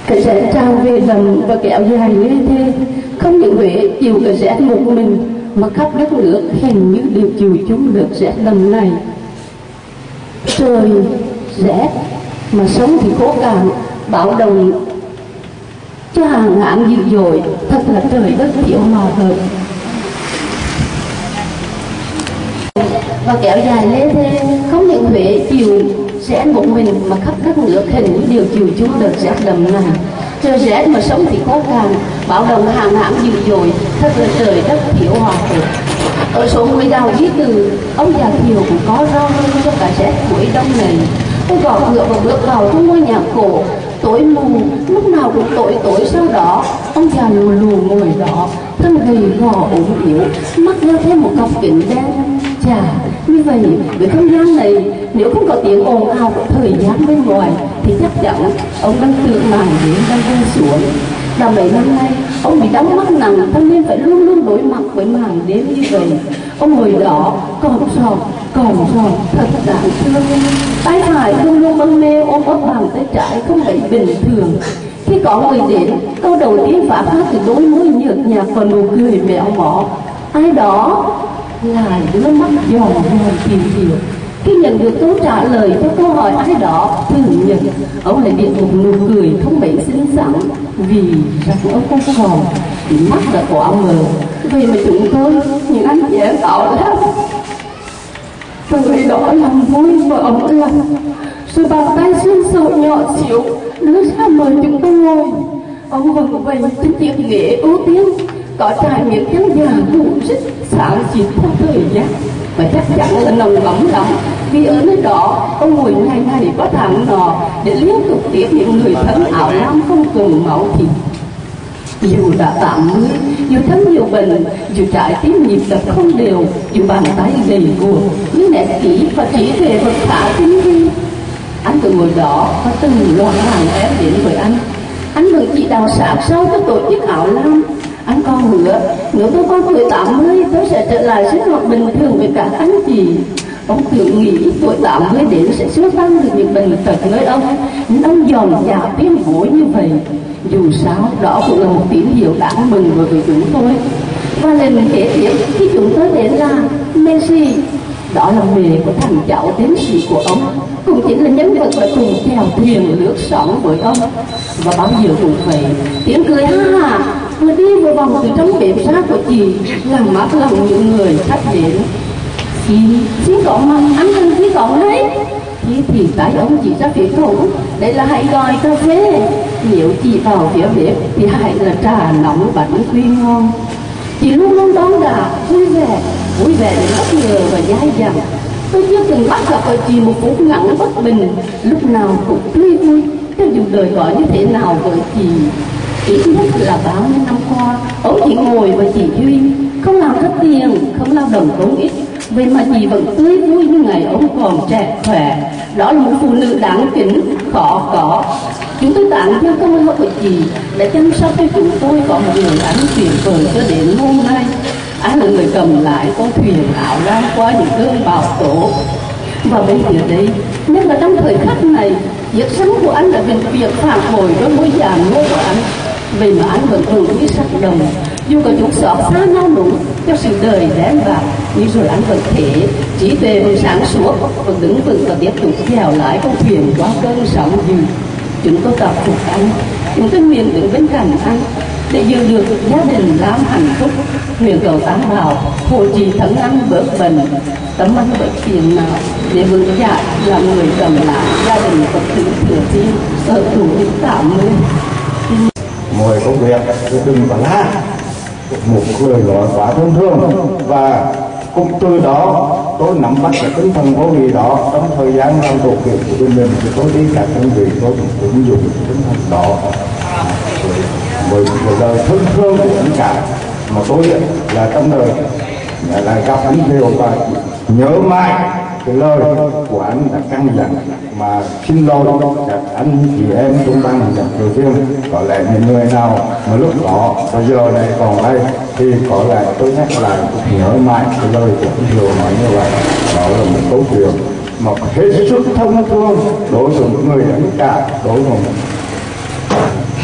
Cái rét tràn về đầm và kéo dài như thế, không những Huế chịu cái rét một mình mà khắp đất nước hình như đều chịu chung được rét đầm này. Trời rét mà sống thì khô cạn, báo động cho hàng ngàn dữ dội, thật là trời đất thiếu hòa hợp. Và kéo dài lên thế, không những Huế chịu rét một mình mà khắp đất nước hình như đều chịu chung đợt rét đậm này. Trời rét mà sống thì khô cằn, báo động hàng hãng dữ dội, thật là trời đất thiếu hòa hợp. Ở số 10 Đào Duy Từ, ông già Thiều cũng có rau hơn cho cả rét cuối đông này. Ông gõ cửa và bước vào trong ngôi nhà cổ, tối mù, lúc nào cũng tối sau đó. Ông già lù lù ngồi đó, thân gầy gò ốm yếu, mắt đeo thêm một cặp kính đen. Chà, như vậy với không gian này, nếu không có tiếng ồn ào của thời gian bên ngoài thì chắc chắn ông đang tưởng màn đến đang rơi xuống. Đã mấy năm nay ông bị đóng mắt nặng, cho nên phải luôn luôn đối mặt với màn đêm như vậy. Ông ngồi đó còm sòm thật đáng thương. Tay phải luôn luôn mân mê ôm ấp bàn tay trái không phải bình thường. Khi có người đến, câu đầu tiên phá phát từ đôi môi nhợt nhạt và nụ cười mẹo mó. Ai đó lại nước mắt giòn kỳ diệu. Khi nhận được câu trả lời cho câu hỏi ai đó thường nhận, ông lại điện một nụ cười không mấy xinh xắn, vì rằng ông không còn thì mắt đã quá mờ. Vậy mà chúng tôi những anh chị em tạo lắm, người đó làm vui và ông lặng, rồi bàn tay xương sầu nhỏ xíu đưa ra mời chúng tôi ngồi. Ông vẫn vậy trên chiếc ghế ưu tiên, có trải miếng trắng già đủ rất sáng xịt theo thời gian, và chắc chắn là nồng ấm lắm, vì ở nơi đó ông ngồi ngày có tháng nọ để liên tục tiếp những người thân áo lam không cùng máu thịt. Dù đã 80, dù thân nhiều bệnh, dù trái tim nhịp đập không đều, dù bàn tay gầy guộc, nhưng nét kỹ và trí tuệ vật khá tinh vi. Anh cứ ngồi đó và từng loạt hàng em đến với anh. Anh vẫn chỉ đào sát sau cho tổ chức áo lam. Anh con hứa, nếu tôi có tuổi 80, tôi sẽ trở lại sinh hoạt bình thường với các anh chị. Ông tưởng nghĩ tuổi 80 đến sẽ xua tan được những bệnh tật nơi ông, nhưng ông dòm dà tiếng vối như vậy. Dù sao, đó cũng là một tín hiệu đáng mừng với chúng tôi. Và lần kế tiếp khi chúng tôi đến là Messi, đó là mẹ của thằng cháu tiến sĩ của ông, cũng chính là nhân vật đã cùng chèo thuyền lướt sóng với ông. Và bao giờ cũng vậy, tiếng cười ha ha vừa đi vừa vòng từ trong bếp xa của chị, làm mát lòng những người khách đến. Xin có mặt anh đừng khi còn đấy. Thì tại ông chỉ ra phía cổng, đây là hãy gọi cà phê. Nếu chị vào phía bếp thì hãy là trà nóng bánh quy ngon. Chị luôn luôn đón đà vui vẻ đến bất ngờ và dai dẳng. Tôi chưa từng bắt gặp ở chị một phút ngắn bất bình, lúc nào cũng tươi vui, cho dù đời có như thế nào với chị. Ít nhất là bao nhiêu năm qua, ông chỉ ngồi và chỉ Duy, không làm ra tiền, không lao động công ích. Vậy mà chị vẫn tươi vui như ngày ông còn trẻ khỏe. Đó là một phụ nữ đáng kính, khó có. Chúng tôi tặng cho cơ hội của chị để chăm sóc cho chúng tôi có một người anh tuyệt vời cho đến hôm nay. Anh là người cầm lại con thuyền áo lam qua những cơn bão tố. Và bây giờ đây, nhất là trong thời khắc này, việc sống của anh đã bị việc phản hồi với mối già nua của anh. Vì mà anh vẫn thường với sắc đồng, dù có chút xót xa nhau đúng cho sự đời đen bạc, nhưng rồi anh vẫn thể trí tuệ và sáng suốt và đứng vững và tiếp tục chèo lái con thuyền qua cơn sóng dữ. Chúng tôi cảm phục anh, chúng tôi nguyện đứng bên cạnh anh để giữ được gia đình Lam hạnh phúc. Nguyện cầu Tam Bảo hộ trì thắng anh bớt bệnh, tấm anh bớt tiền nào để vững chạy làm người cầm lại gia đình Phật tử thừa thiên ở thủ đích 80. Mọi công việc đừng có la, một người nói quá thân thương, và cũng từ đó tôi nắm bắt cái tinh thần vô nghị đó. Trong thời gian làm tổ việc của mình thì tôi đi các đơn vị tôi cũng ứng dụng tinh thần đó với lời thân thương của tất cả mà tôi là trong đời là gặp anh nhiều và nhớ mãi cái lời của anh đã căn dặn, mà xin lỗi các anh chị em chúng ta mình gặp đầu tiên. Có lẽ những người nào mà lúc đó bây giờ này còn đây thì có lẽ tôi nhắc lại nhớ mãi cái lời của anh Thiều nói như vậy. Đó là một câu chuyện mà hết sức thân thương đối với một người đánh cả, đối với một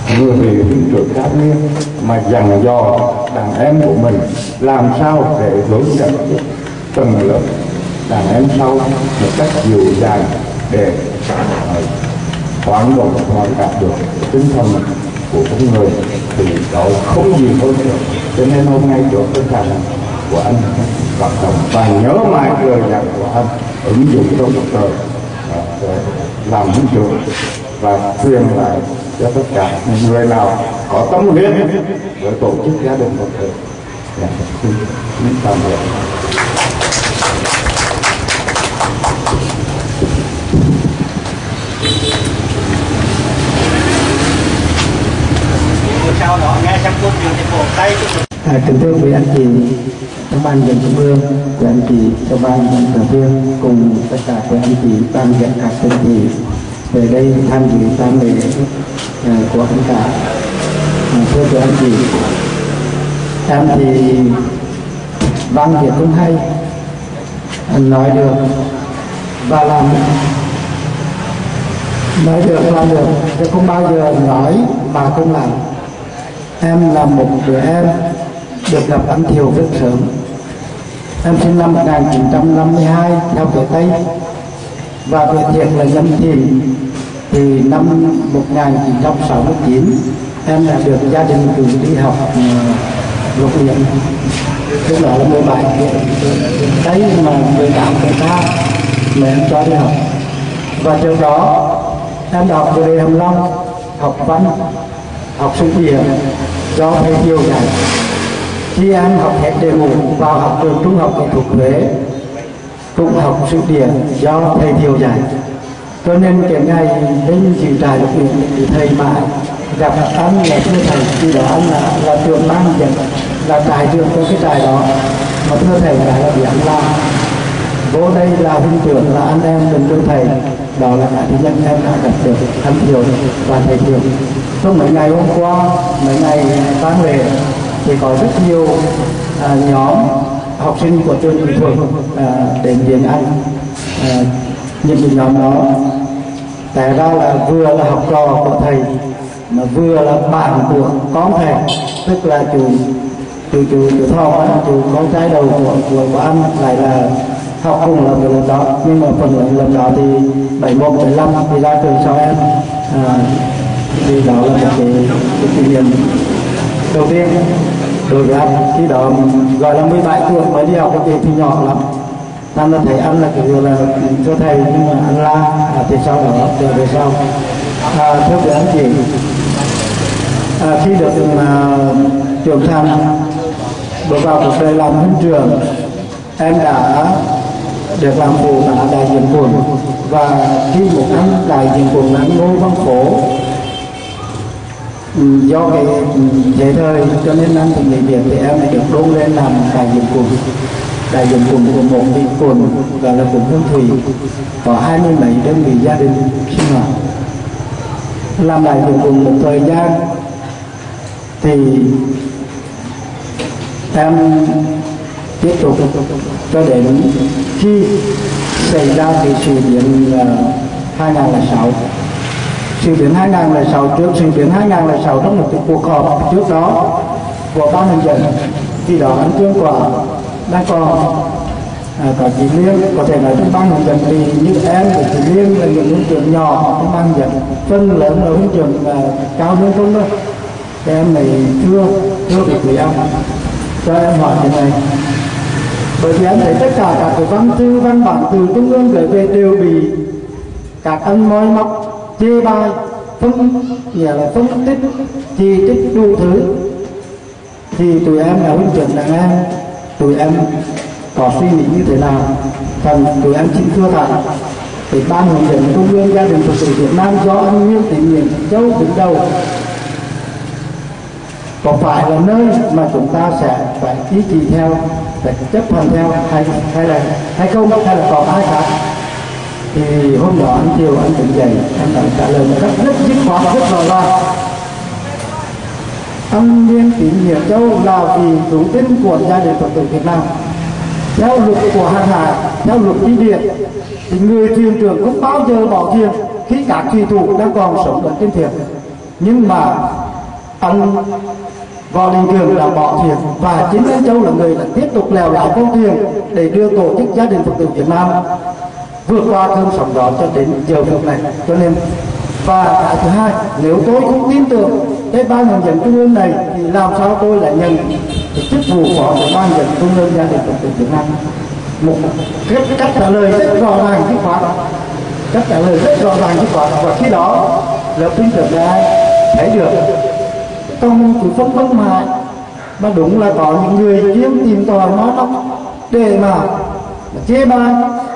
người vị huynh trưởng cao niên mà dặn dò đàn em của mình làm sao để hướng dẫn từng lớp đàn em sau một cách dịu dàng để hoán đổi hoàn đạt được tinh thần của con người, thì đó không gì hơn được. Cho nên hôm nay được tinh thần của anh vận động và nhớ mãi lời dặn của anh ứng dụng trong cuộc đời để làm huynh trưởng và truyền lại cho tất cả những người nào có tâm huyết với tổ chức gia đình của mình. Xin tạm biệt. Sau đó nghe xong câu chuyện thì cổ tay. Kính thưa quý anh chị trong ban dân trung ương, quý anh chị trong ban thành viên cùng tất cả quý anh chị ban dẫn các anh chị về đây tham dự tang lễ của anh cả. Thưa quý anh chị, em thì văn việc không hay, anh nói được và làm được, chứ không bao giờ nói mà không làm. Em là một đứa em được gặp anh Thiều rất sớm. Em sinh năm 1952 theo tuổi Tây và tuổi Thiệt là Nhâm Thìn. Thì năm 1969 em đã được gia đình cử đi học luật luyện. Lúc đó là 17 Tây mà 18 tuổi ta mà em cho đi học. Và trước đó em học về đề Hàm Long, học văn, học sử địa do thầy Thiều dạy. Khi em học hết đề mục vào học trường trung học nghệ thuật Huế cũng học sử địa do thầy Thiều dạy. Cho nên cái ngày đến chỉ trại luật luyện thì thầy mãi gặp anh là thưa thầy, khi đó anh là trưởng ban dẫn, là trại trưởng của cái trại đó, mà thưa thầy là bị anh làm vô đây là huynh trưởng, là anh em đừng thưa thầy. Đó là cái thứ nhất em đã gặp được anh Thiều và thầy Thiều. Trong mấy ngày hôm qua, mấy ngày tang lễ thì có rất nhiều nhóm học sinh của trường kỹ thuật đến viện anh. Những cái nhóm đó tại ra là vừa là học trò của thầy mà vừa là bạn của con thầy, tức là chú Thong, chú con trai đầu của anh, lại là học cùng là một lần đó. Nhưng mà phần lớn lần đó thì 71, 75 thì ra trường sau em. Thì đó là một cái kinh nghiệm đầu tiên đối với anh. Khi đó gọi là 17 tuổi mới đi học cái thì nhỏ lắm. Anh là thầy anh là kiểu là cho thầy, nhưng mà anh la thì sau đó trở về sau. Thưa quý anh chị, khi được trưởng thành bước vào cuộc đời làm huynh trưởng, em đã được làm phụ tá đại diện quận. Và khi một năm đại diện quận là Ngô Văn Phố, do cái dễ thời cho nên anh cũng nghỉ việc, thì em lại được đôn lên làm đại diện quận của một cái quận gọi là quận Hương Thủy, có 20 mấy đơn vị gia đình sinh hoạt. Làm đại diện quận một thời gian thì em tiếp tục cho đến khi xảy ra cái sự biến 2006. Sự biến 2006 trước sự biến 2006 trong một cái cuộc họp trước đó của ban nhân dân, khi đó anh Trương Quả đang còn có chị Liên, có thể nói trong ban nhân dân thì như em của chị Liên là những huynh trưởng nhỏ trong ban nhân dân, phân lớn là huynh trưởng cao hơn không thôi. Em này chưa được quý anh cho em hỏi thế này, bởi vì em thấy tất cả các cái văn thư văn bản từ trung ương gửi về đều bị các anh moi móc chê bai, phân tích chỉ trích đủ thứ. Thì tụi em là huynh trưởng đàn em, tụi em có suy nghĩ như thế nào? Phần tụi em xin thưa thẳng, thì ban hướng dẫn trung ương gia đình Phật tử Việt Nam do anh Nguyên Thị Nguyễn Châu đứng đầu, có phải là nơi mà chúng ta sẽ phải ý chỉ theo, phải chấp hành theo hay không, hay là còn ai khác? Thì hôm đó anh Thiều anh cũng dậy, anh đã trả lời một cách rất dứt khoát, rất rõ ràng. Anh Nguyên Thị Nguyễn Châu là vì chủ tính của gia đình Phật tử Việt Nam. Theo luật của hàng hải, theo luật đi biển, thì người thuyền trưởng không bao giờ bỏ thuyền khi các thủy thủ đang còn sống ở trên thuyền. Nhưng mà anh Võ Đình Cường đã bỏ thuyền và chính anh Châu là người đã tiếp tục lèo lái con thuyền để đưa tổ chức Gia đình Phật tử Việt Nam vượt qua cơn sóng gió cho đến giờ phút này. Cho nên và cái thứ hai, nếu tôi không tin tưởng cái ban hướng dẫn trung ương này thì làm sao tôi lại nhận cái chức vụ phó của ban hướng dẫn trung ương Gia đình Phật tử Việt Nam? Một cách trả lời rất rõ ràng dứt khoát, cách trả lời rất rõ ràng dứt khoát, và khi đó là tin tưởng ra thấy được trong sự phân vân mà đúng là có những người chuyên tìm tòi nói lắm để mà chê bai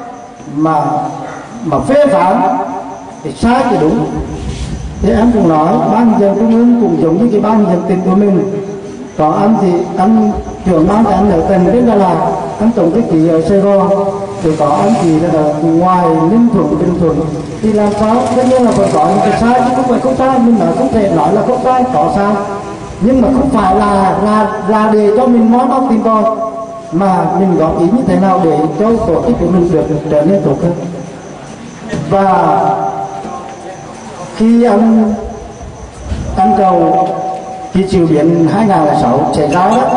mà phê phán thì sai thì đúng. Thì em cũng nói ban hướng dẫn trung ương cũng giống như cái ban hướng dẫn tỉnh của mình. Có anh thì anh trưởng ban anh ở tỉnh đến Đà Lạt, anh tổng thư ký ở Sài Gòn, thì có anh thì là ở ngoài Ninh Thuận, Bình Thuận, thì làm sao tất nhiên là vẫn có những cái sai chứ không phải không sai. Mình nói không thể nói là không sai, có sai, nhưng mà không phải là để cho mình nói móc tìm tòi, mà mình góp ý như thế nào để cho tổ chức của mình được trở nên tốt hơn. Và khi anh cầu khi sự biến 2006 xảy ra đó,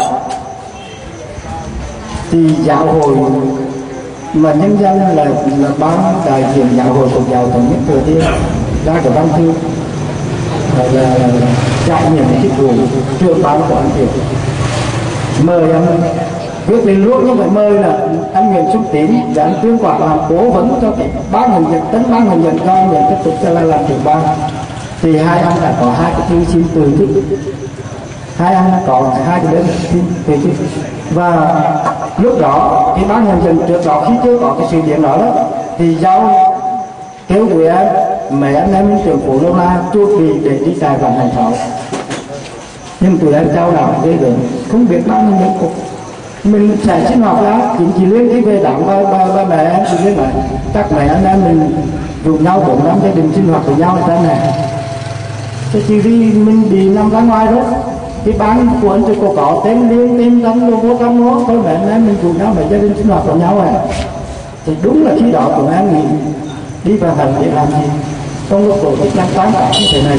thì giáo hội mà nhân dân là ban đại diện giáo hội Phật giáo Thống nhất Thừa Thiên ra cái văn thư là trải nghiệm chức vụ trưởng ban của anh Thiệu, mời anh viết lên luôn, nhưng phải mời là anh Nguyễn Xuân Tín và anh Trương Quảng làm cố vấn cho cái ban hướng dẫn, tấn ban hướng dẫn cho anh Nguyễn tiếp tục cho là làm trưởng ban. Thì hai anh đã có hai cái thư xin từ chức, hai anh có hai cái đơn xin từ chức. Và lúc đó cái ban hướng dẫn trước đó khi chưa có cái sự kiện đó thì giao kêu tụi em mấy anh em trưởng phố Lô La chuẩn bị để đi Sài Gòn hành thảo, nhưng tụi em trao đảo ghê gớm, không biết bao nhiêu những cục mình sẽ sinh hoạt đó chỉ liên khi về đảng ba mẹ em thì biết là các mẹ anh em mình dùng nhau 4 năm gia đình sinh hoạt với nhau thế này. Thế chỉ vì mình bị nằm ra ngoài đó, cái bán của anh chưa có tên liên tên đánh luôn vô trong nó thôi, mẹ anh em mình cùng nhau để gia đình sinh hoạt với nhau này. Thì đúng là khi đó của em nghĩ đi vào hành để làm gì trong lúc tổ chức đang sáng tạo như thế này.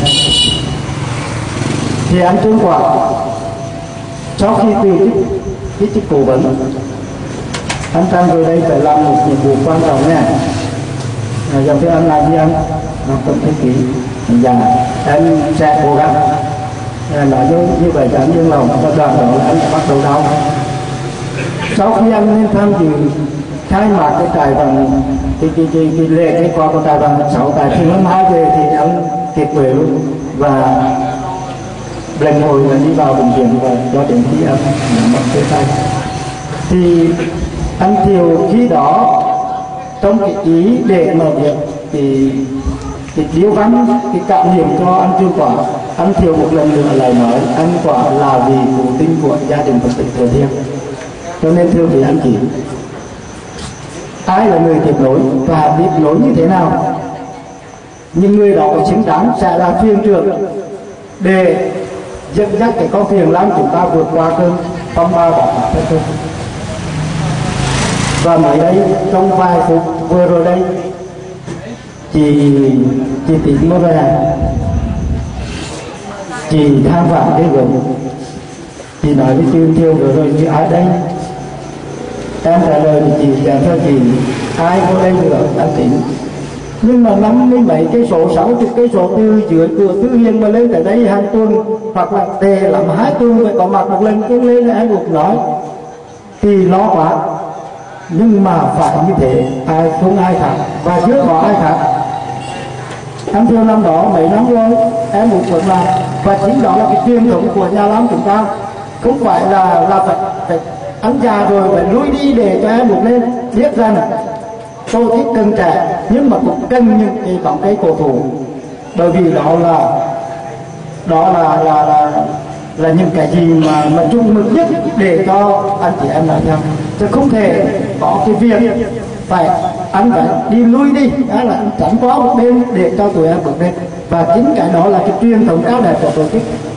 Thì anh Trương Quảng sau khi từ chức cái chức cố vấn, anh sang về đây phải làm một nhiệm vụ quan trọng nha. Giờ thưa anh làm gì anh? Tổng thư ký. Dạ em sẽ cố gắng nói như vậy cho anh Dương lòng và đoàn đó là anh bắt đầu đau. Sau khi anh lên tham dự khai mạc cái trại bằng cái lễ cái qua của trại bằng 6 tại Thiên Lâm 2 về thì anh kịp về luôn, và lần hồi là đi vào bệnh viện và cho đến khi anh mất cái tay. Thì anh Thiều khi đó trong cái ý để mà việc thì điếu gắn cái cảm nghiệm cho anh Trương Quảng, anh Thiều một lần nữa lại nói anh Quảng là vì phụ tinh của gia đình Phật tử Thừa Thiên. Cho nên thưa quý anh chị, ai là người tiếp nối và tiếp nối như thế nào, những người đó xứng đáng sẽ là thuyền trưởng để dẫn dắt cái con thuyền làm chúng ta vượt qua cơn phong ba bão táp thế. Và mới đây trong vài phút vừa rồi đây, chị Tín mới về, chị than vãn cái gồm, chị nói với Trương Thiêu rồi như ai đây? Em trả lời thì chị trả cho chị ai vô đây nữa đã Tín. Nhưng mà 50 mấy cây số, 60 cây số từ dưới cửa Tư Hiền mà lên tới đây hàng tuần, hoặc là tệ lắm 2 tuần phải có mặt một lần cứ lên là em buộc nói thì lo quá. Nhưng mà phải như thế, ai không ai khác và chưa có ai khác. Em theo năm đó mấy năm rồi em buộc vẫn làm, và chính đó là cái truyền thống của nhà làm chúng ta, không phải là phải anh già rồi phải lui đi để cho em buộc lên. Biết rằng tôi thích cần trẻ nhưng mà cũng cần những cái bóng cây cổ thụ, bởi vì đó là những cái gì mà chung mực nhất để cho anh chị em làm nhau, chứ không thể có cái việc phải anh phải đi lui đi, đó là tránh quá một bên để cho tụi em bước lên. Và chính cái đó là cái truyền thống cao đẹp của tổ chức